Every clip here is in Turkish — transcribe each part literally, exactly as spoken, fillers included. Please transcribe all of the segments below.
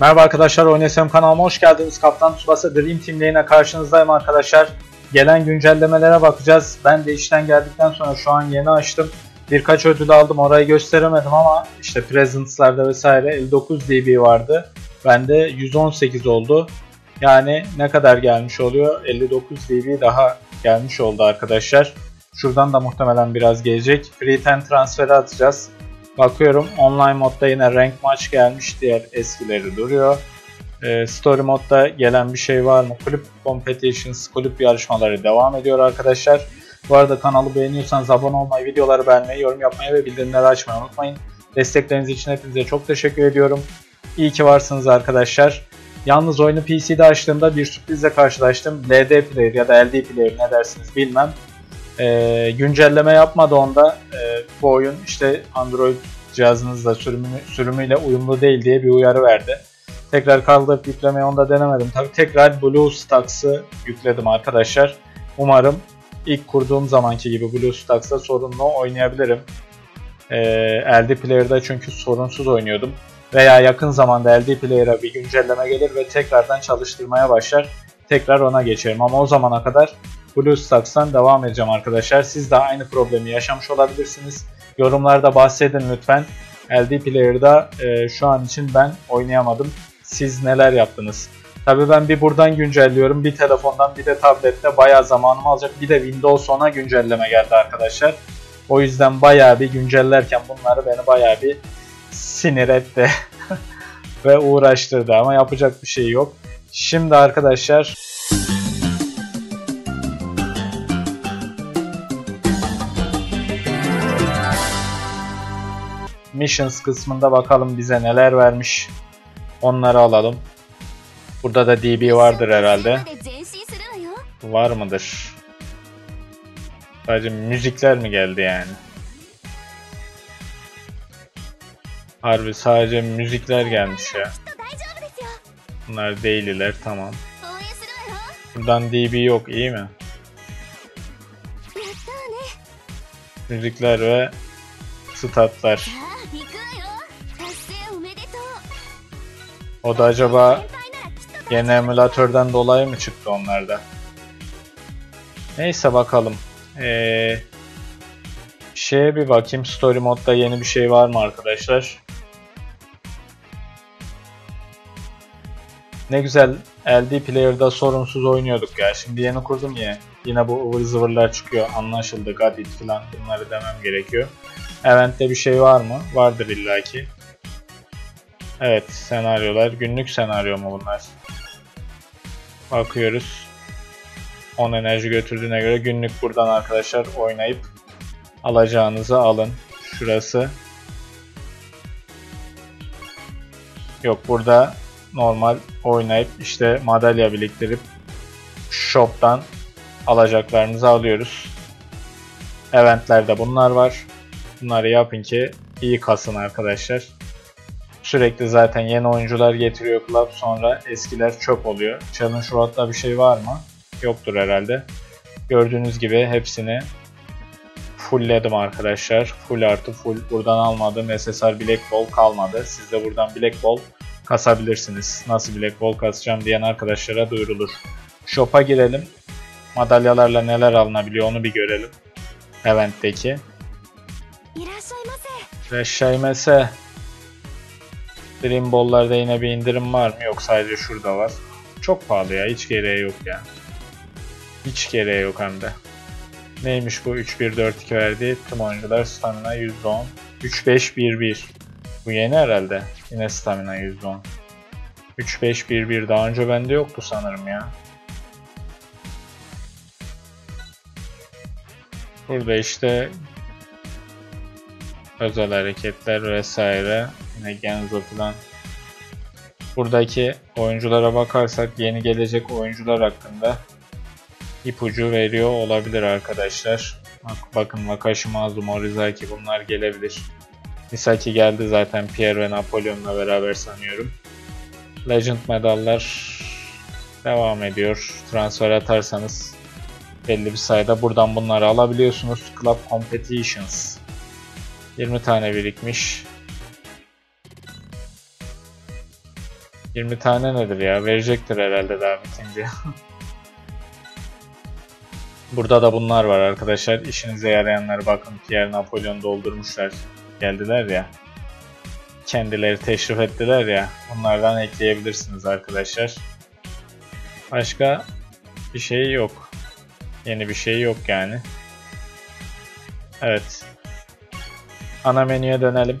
Merhaba arkadaşlar, Oynasam kanalıma hoş geldiniz. Kaptan Tsubasa Dream Team Lane'e karşınızdayım arkadaşlar. Gelen güncellemelere bakacağız. Ben de işten geldikten sonra şu an yeni açtım. Birkaç ödül aldım, orayı gösteremedim ama işte Presents'larda vesaire elli dokuz D B vardı. Bende yüz on sekiz oldu. Yani ne kadar gelmiş oluyor? elli dokuz D B daha gelmiş oldu arkadaşlar. Şuradan da muhtemelen biraz gelecek. Free ten transferi atacağız. Bakıyorum online modda yine rank maç gelmiş, diğer eskileri duruyor. Ee, story modda gelen bir şey var mı? Kulüp competitions, kulüp yarışmaları devam ediyor arkadaşlar. Bu arada kanalı beğeniyorsanız abone olmayı, videoları beğenmeyi, yorum yapmayı ve bildirimleri açmayı unutmayın. Destekleriniz için hepinize çok teşekkür ediyorum. İyi ki varsınız arkadaşlar. Yalnız oyunu P C'de açtığımda bir sürprizle karşılaştım. L D player ya da L D player ne dersiniz bilmem. Ee, güncelleme yapmadı onda. Ee, bu oyun işte Android cihazınızla sürümü, sürümüyle uyumlu değil diye bir uyarı verdi. Tekrar kaldırıp yüklemeyi onda denemedim. Tabi tekrar BlueStacks'ı yükledim arkadaşlar. Umarım ilk kurduğum zamanki gibi BlueStacks'ta sorunlu oynayabilirim. Ee, L D Player'da çünkü sorunsuz oynuyordum. Veya yakın zamanda L D Player'a bir güncelleme gelir ve tekrardan çalıştırmaya başlar. Tekrar ona geçerim ama o zamana kadar BlueStacks'tan devam edeceğim arkadaşlar. Siz de aynı problemi yaşamış olabilirsiniz. Yorumlarda bahsedin lütfen. L D Player'da e, şu an için ben oynayamadım. Siz neler yaptınız? Tabii ben bir buradan güncelliyorum, bir telefondan bir de tablette bayağı zamanımı alacak. Bir de Windows on'a güncelleme geldi arkadaşlar. O yüzden bayağı bir güncellerken bunları beni bayağı bir sinir etti ve uğraştırdı ama yapacak bir şey yok. Şimdi arkadaşlar Missions kısmında bakalım bize neler vermiş. Onları alalım. Burada da D B vardır herhalde. Var mıdır? Sadece müzikler mi geldi yani? Harbi sadece müzikler gelmiş ya. Bunlar daily'ler, tamam. Buradan D B yok, iyi mi? Müzikler ve statlar. O da acaba yeni emülatörden dolayı mı çıktı onlarda? Neyse bakalım. Ee, şeye bir bakayım, story modda yeni bir şey var mı arkadaşlar? Ne güzel L D Player'da sorunsuz oynuyorduk ya. Şimdi yeni kurdum ya. Yine bu ıvır zıvırlar çıkıyor. Anlaşıldı. Godit falan, bunları demem gerekiyor. Event'te bir şey var mı? Vardır illaki. Evet, senaryolar. Günlük senaryo mu bunlar? Bakıyoruz. on enerji götürdüğüne göre günlük buradan arkadaşlar oynayıp alacağınızı alın. Şurası. Yok, burada normal oynayıp işte madalya biriktirip shop'tan alacaklarınızı alıyoruz. Eventlerde bunlar var. Bunları yapın ki iyi kasın arkadaşlar. Sürekli zaten yeni oyuncular getiriyor club, sonra eskiler çöp oluyor. Challenge Road'da bir şey var mı? Yoktur herhalde. Gördüğünüz gibi hepsini fullledim arkadaşlar. Full artı full. Buradan almadığım S S R Black Ball kalmadı. Siz de buradan Black Ball kasabilirsiniz. Nasıl Black Ball kasacağım diyen arkadaşlara duyurulur. Shop'a girelim. Madalyalarla neler alınabiliyor onu bir görelim. Event'teki. Reşaymese. Dream Ball'larda yine bir indirim var mı? Yok, sadece şurada var. Çok pahalı ya, hiç gereği yok ya. Hiç gereği yok hem de. Neymiş bu üç bir dört iki verdi? Tüm oyuncular stamina yüzde on. üç beş bir bir. Bu yeni herhalde. Yine stamina yüzde on. üç beş bir bir daha önce bende yoktu sanırım ya. Burada işte özel hareketler vesaire. Yine Genzo falan. Buradaki oyunculara bakarsak yeni gelecek oyuncular hakkında ipucu veriyor olabilir arkadaşlar. Bak, bakın Wakashimazu, Morizaki, bunlar gelebilir. Misaki geldi zaten, Pierre ve Napoleon'la beraber sanıyorum. Legend medallar devam ediyor. Transfer atarsanız belli bir sayıda buradan bunları alabiliyorsunuz. Club Competitions. yirmi tane birikmiş. yirmi tane nedir ya? Verecektir herhalde daha bitince. Burada da bunlar var arkadaşlar. İşinize yarayanlar, bakın Pierre Napolyon doldurmuşlar. Geldiler ya. Kendileri teşrif ettiler ya. Bunlardan ekleyebilirsiniz arkadaşlar. Başka bir şey yok. Yeni bir şey yok yani. Evet. Ana menüye dönelim.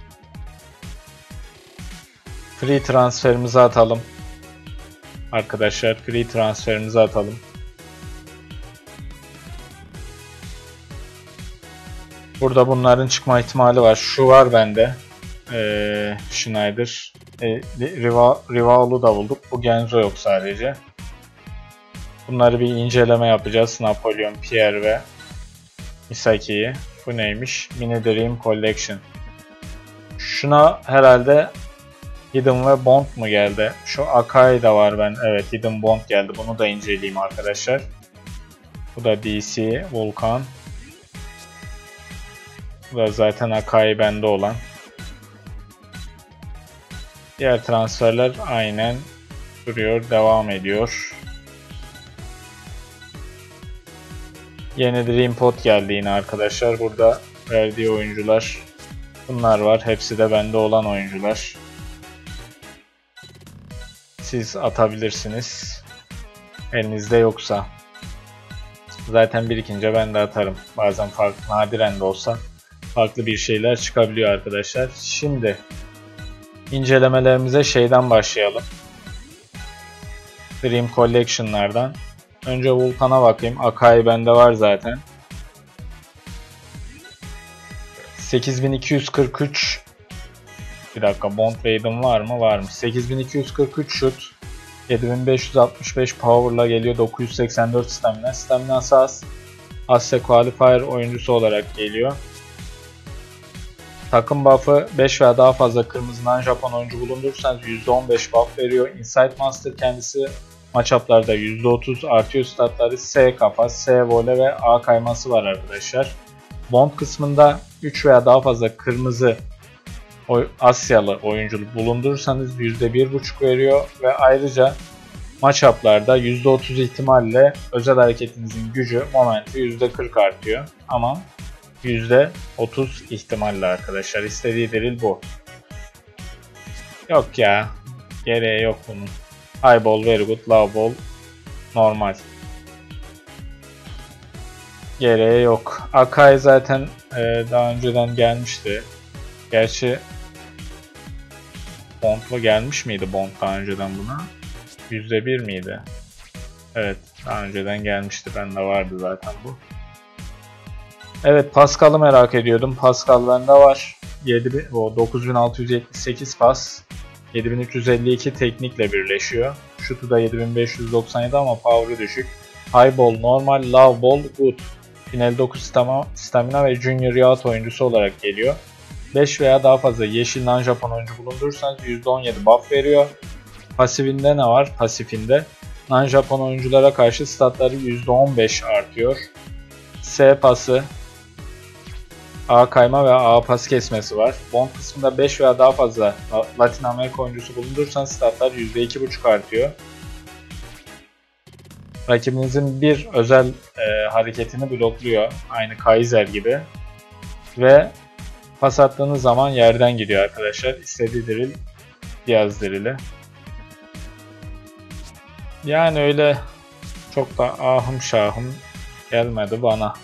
Free transferimizi atalım. Arkadaşlar free transferimizi atalım. Burada bunların çıkma ihtimali var. Şu var bende. Ee, Schneider. Ee, Riva, Rivaol'u da bulduk. Bu Genzo yok sadece. Bunları bir inceleme yapacağız. Napolyon, Pierre ve Misaki'yi. Bu neymiş? Mini Dream Collection. Şuna herhalde Hidden ve Bond mu geldi? Şu Akai da var ben. Evet, Hidden Bond geldi. Bunu da inceleyeyim arkadaşlar. Bu da D C, Vulcan. Bu da zaten Akai bende olan. Diğer transferler aynen duruyor, devam ediyor. Yeni Dream Pot geldi yine arkadaşlar. Burada verdiği oyuncular bunlar var. Hepsi de bende olan oyuncular. Siz atabilirsiniz. Elinizde yoksa. Zaten birikince ben de atarım. Bazen farklı, nadiren de olsa farklı bir şeyler çıkabiliyor arkadaşlar. Şimdi incelemelerimize şeyden başlayalım. Dream Collection'lardan. Önce Vulcan'a bakayım. Akai bende var zaten. sekiz bin iki yüz kırk üç. Bir dakika, Bond Raiden var mı? Varmış. sekiz bin iki yüz kırk üç şut. yedi bin beş yüz altmış beş power'la geliyor. dokuz yüz seksen dört stamina. Staminası az. Asya Qualifier oyuncusu olarak geliyor. Takım buff'ı beş veya daha fazla kırmızı non-Japon oyuncu bulundurursanız yüzde on beş buff veriyor. Insight Master kendisi matchup'larda yüzde otuz artıyor statları. S kafa, S vole ve A kayması var arkadaşlar. Bond kısmında üç veya daha fazla kırmızı Asyalı oyuncu bulundurursanız yüzde bir buçuk veriyor ve ayrıca matchup'larda yüzde otuz ihtimalle özel hareketinizin gücü, momenti yüzde kırk artıyor. Ama yüzde otuz ihtimalle arkadaşlar. İstediği delil bu. Yok ya. Gereği yok bunun. High ball, very good. Low ball, normal. Gereği yok. Akai zaten e, daha önceden gelmişti. Gerçi Bond'la gelmiş miydi Bond daha önceden buna? yüzde bir miydi? Evet, daha önceden gelmişti. Bende vardı zaten bu. Evet, Pascal'ı merak ediyordum. Pascal bende var. dokuz bin altı yüz yetmiş sekiz pas. yedi bin üç yüz elli iki teknikle birleşiyor. Şutu da yedi bin beş yüz doksan yedi ama power'ı düşük. High ball normal, low ball good. bin elli dokuz stamina ve junior yacht oyuncusu olarak geliyor. beş veya daha fazla yeşil non-Japon oyuncu bulundurursanız yüzde on yedi buff veriyor. Pasifinde ne var? Pasifinde non-Japon oyunculara karşı statları yüzde on beş artıyor. S pası, A kayma ve A pas kesmesi var. Bond kısmında beş veya daha fazla Latin Amerika oyuncusu bulundurursanız statlar yüzde iki buçuk artıyor. Rakibinizin bir özel e, hareketini blokluyor. Aynı Kaiser gibi. Ve pas attığınız zaman yerden gidiyor arkadaşlar. İstediği drill Diaz drill'i. Yani öyle çok da ahım şahım gelmedi bana.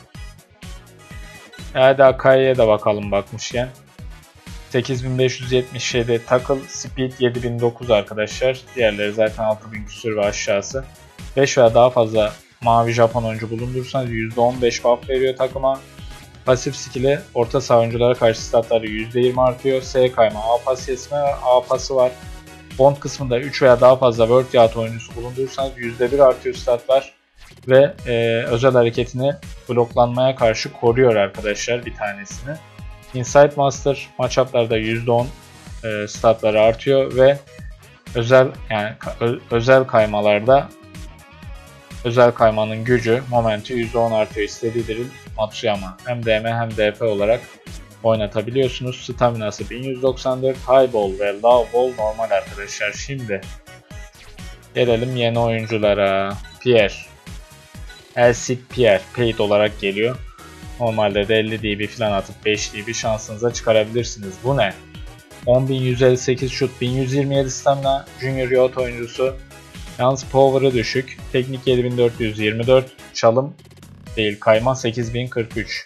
Hadi Akai'ye de bakalım bakmışken. sekiz bin beş yüz yetmiş yedi tackle, speed yedi bin dokuz arkadaşlar. Diğerleri zaten altı bin küsur ve aşağısı. beş veya daha fazla mavi Japon oyuncu bulundurursanız yüzde on beş buff veriyor takıma. Pasif skill'i orta saha oyunculara karşı statları yüzde yirmi artıyor. S kayma, A pas kesme ve A pası var. Bond kısmında üç veya daha fazla World Yacht oyuncusu bulundurursanız yüzde bir artıyor statlar. Ve e, özel hareketini bloklanmaya karşı koruyor arkadaşlar bir tanesini. Insight Master matchup'larda yüzde on e, statları artıyor ve özel yani ö, özel kaymalarda özel kaymanın gücü, momenti yüzde on artıyor. İstediği drill Matsuyama. Hem D M hem D P olarak oynatabiliyorsunuz. Staminası bin yüz doksan dört, High Ball ve Low Ball normal arkadaşlar. Şimdi gelelim yeni oyunculara. Pierre. Elcid Pierre paid olarak geliyor. Normalde de elli D B falan atıp beş D B şansınıza çıkarabilirsiniz. Bu ne? on bin yüz elli sekiz şut, bin yüz yirmi yedi stamina, Junior Yacht oyuncusu. Yalnız power'ı düşük. Teknik yedi bin dört yüz yirmi dört, çalım değil kayma sekiz bin kırk üç.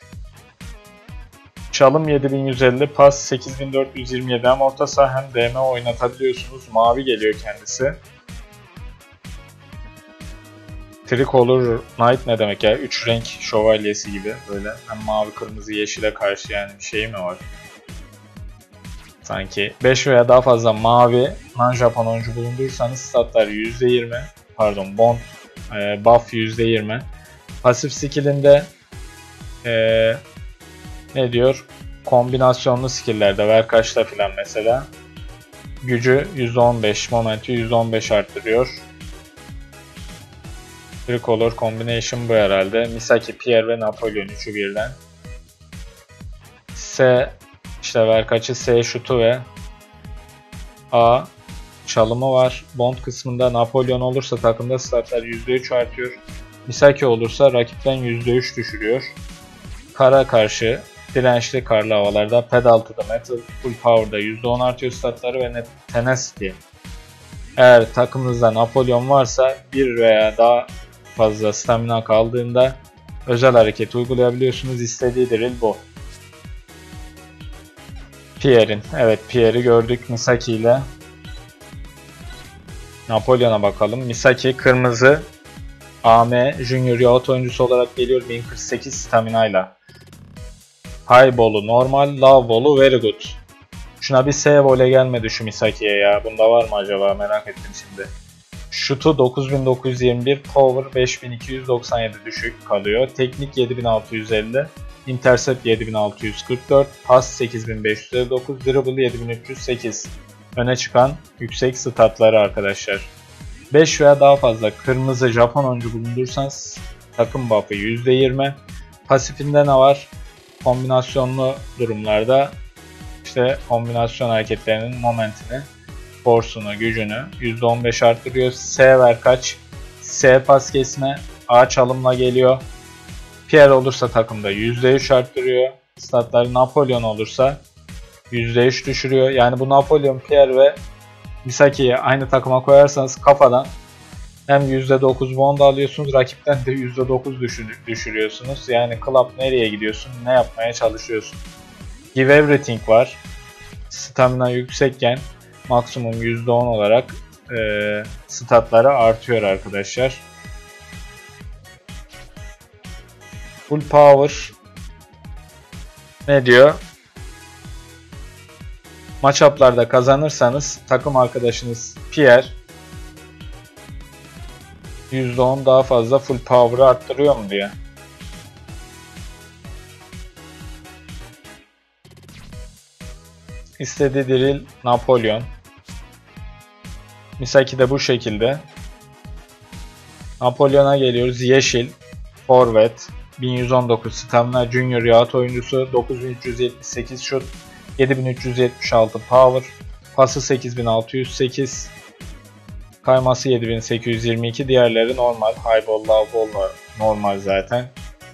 Çalım yedi bin yüz elli, pas sekiz bin dört yüz yirmi yedi. Hem orta saha hem D M oynatabiliyorsunuz. Mavi geliyor kendisi. Tricolor Knight ne demek ya? üç renk şövalyesi gibi böyle. Hem mavi, kırmızı, yeşile karşı yani bir şey mi var? Sanki beş veya daha fazla mavi non-Japon oyuncu bulundurursanız statlar yüzde yirmi, pardon bond e, buff yüzde yirmi. Pasif skillinde e, ne diyor? Kombinasyonlu skilllerde ver kaçta filan mesela. Gücü yüzde on beş, momenti yüzde on beş arttırıyor. Tricolor Combination bu herhalde. Misaki, Pierre ve Napolyon üçü birden. S işte ver kaçı, S şutu ve A çalımı var. Bond kısmında Napolyon olursa takımda statlar yüzde üç artıyor. Misaki olursa rakipten yüzde üç düşürüyor. Kara karşı dirençli karlı havalarda Pedal to the Metal Full Power'da yüzde on artıyor statları ve Tenacity. Eğer takımınızda Napolyon varsa bir veya daha fazla stamina kaldığında özel hareket uygulayabiliyorsunuz. İstediği drill bu. Pierre'in. Evet, Pierre'i gördük Misaki ile. Napolyon'a bakalım. Misaki kırmızı A M Junior Yacht oyuncusu olarak geliyor bin kırk sekiz stamina ile. High Ball'u normal, Low Ball'u very good. Şuna bir S voley gelmedi şu Misaki'ye ya. Bunda var mı acaba, merak ettim şimdi. Şutu dokuz bin dokuz yüz yirmi bir, Power beş bin iki yüz doksan yedi düşük kalıyor. Teknik yedi bin altı yüz elli, Intercept yedi bin altı yüz kırk dört, Pas sekiz bin beş yüz elli dokuz, Dribble yedi bin üç yüz sekiz. Öne çıkan yüksek statları arkadaşlar. beş veya daha fazla kırmızı Japon oyuncu bulundursanız takım buff'ı yüzde yirmi. Pasifinde ne var? Kombinasyonlu durumlarda işte kombinasyon hareketlerinin momentini, force'unu, gücünü yüzde on beş arttırıyor. S ver kaç, S pas kesme, A çalımla geliyor. Pierre olursa takımda yüzde üç arttırıyor. Statları Napolyon olursa yüzde üç düşürüyor. Yani bu Napolyon, Pierre ve Misaki'yi aynı takıma koyarsanız kafadan hem yüzde dokuz bond alıyorsunuz, rakipten de yüzde dokuz düşürüyorsunuz. Yani club nereye gidiyorsun, ne yapmaya çalışıyorsun? Give Everything var. Stamina yüksekken maksimum yüzde on olarak e, statları artıyor arkadaşlar. Full Power ne diyor? Matchup'larda kazanırsanız takım arkadaşınız Pierre yüzde on daha fazla Full Power'ı arttırıyor mu diye. İstediği drill Napolyon. Misaki de bu şekilde. Napolyon'a geliyoruz. Yeşil forvet, bin yüz on dokuz stamina, Junior Yacht oyuncusu, dokuz bin üç yüz yetmiş sekiz şut, yedi bin üç yüz yetmiş altı power, pası sekiz bin altı yüz sekiz, kayması yedi bin sekiz yüz yirmi iki, diğerleri normal. High ball, low ball normal zaten.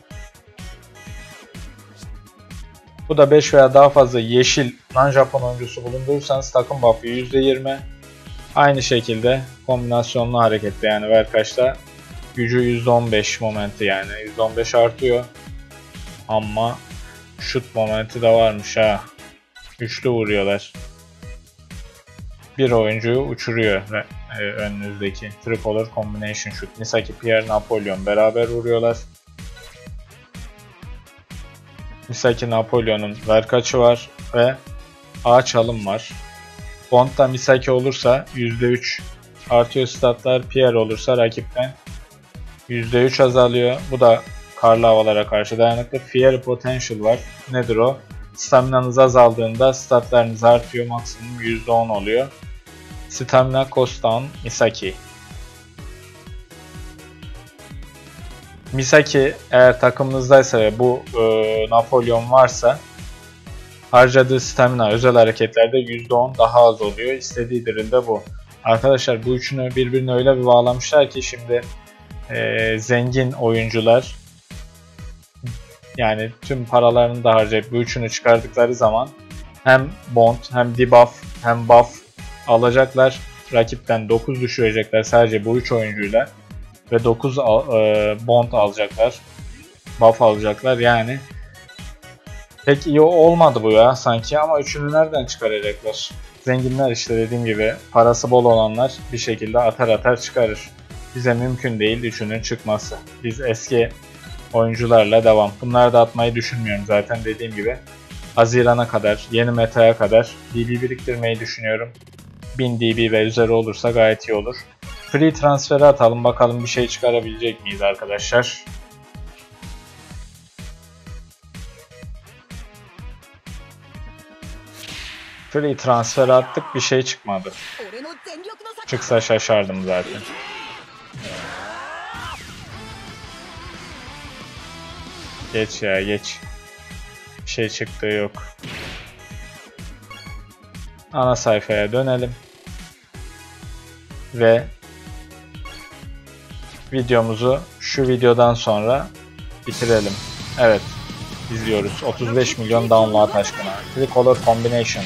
Bu da beş veya daha fazla yeşil non-Japon oyuncusu bulundurursanız takım buff'ı yüzde yirmi. Aynı şekilde kombinasyonlu harekette yani ver kaçta gücü yüzde on beş, momenti yani yüzde on beş artıyor. Ama şut momenti de varmış ha. Üçlü vuruyorlar. Bir oyuncuyu uçuruyor e, önünüzdeki. Tricolor Combination Shoot. Misaki, Pierre, Napolyon beraber vuruyorlar. Misaki, Napolyon'un ver kaçı var ve A çalım var. Bond'da Misaki olursa yüzde üç artıyor statlar. Pierre olursa rakipten yüzde üç azalıyor. Bu da karlı havalara karşı dayanıklı. Fear Potential var. Nedir o? Staminanız azaldığında statlarınız artıyor. Maksimum yüzde on oluyor. Stamina Cost Down Misaki. Misaki eğer takımınızdaysa ve bu e, Napolyon varsa Harcadığı stamina özel hareketlerde yüzde on daha az oluyor. İstediği drill'de bu. Arkadaşlar bu üçünü birbirine öyle bir bağlamışlar ki şimdi e, zengin oyuncular yani tüm paralarını da harcayıp bu üçünü çıkardıkları zaman hem bond hem debuff hem buff alacaklar. Rakipten dokuz düşürecekler sadece bu üç oyuncuyla ve dokuz e, bond alacaklar. Buff alacaklar yani. Pek iyi olmadı bu ya sanki ama üçünü nereden çıkaracaklar? Zenginler işte dediğim gibi parası bol olanlar bir şekilde atar atar çıkarır. Bize mümkün değil üçünün çıkması. Biz eski oyuncularla devam. Bunları da atmayı düşünmüyorum zaten dediğim gibi. Haziran'a kadar, yeni metaya kadar D B biriktirmeyi düşünüyorum. bin D B ve üzeri olursa gayet iyi olur. Free transferi atalım bakalım bir şey çıkarabilecek miyiz arkadaşlar. Free transfer attık bir şey çıkmadı. Çıksa şaşardım zaten. Geç ya geç. Bir şey çıktığı yok. Ana sayfaya dönelim. Ve videomuzu şu videodan sonra bitirelim. Evet. İzliyoruz. otuz beş milyon download aşkına. Tricolor Combination.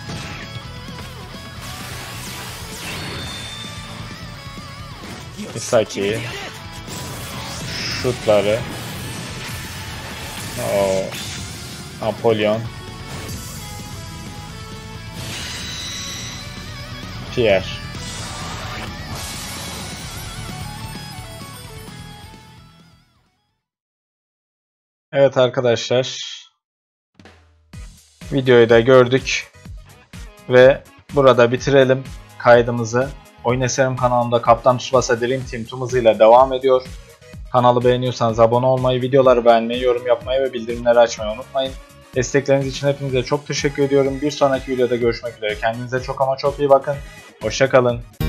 Misaki. Şutları. O Apollon. Pierre. Evet arkadaşlar. Videoyu da gördük. Ve burada bitirelim kaydımızı. Oyun Eserim kanalında Kaptan Tsubasa Dream Team tüm hızıyla devam ediyor. Kanalı beğeniyorsanız abone olmayı, videoları beğenmeyi, yorum yapmayı ve bildirimleri açmayı unutmayın. Destekleriniz için hepinize çok teşekkür ediyorum. Bir sonraki videoda görüşmek üzere. Kendinize çok ama çok iyi bakın. Hoşça kalın.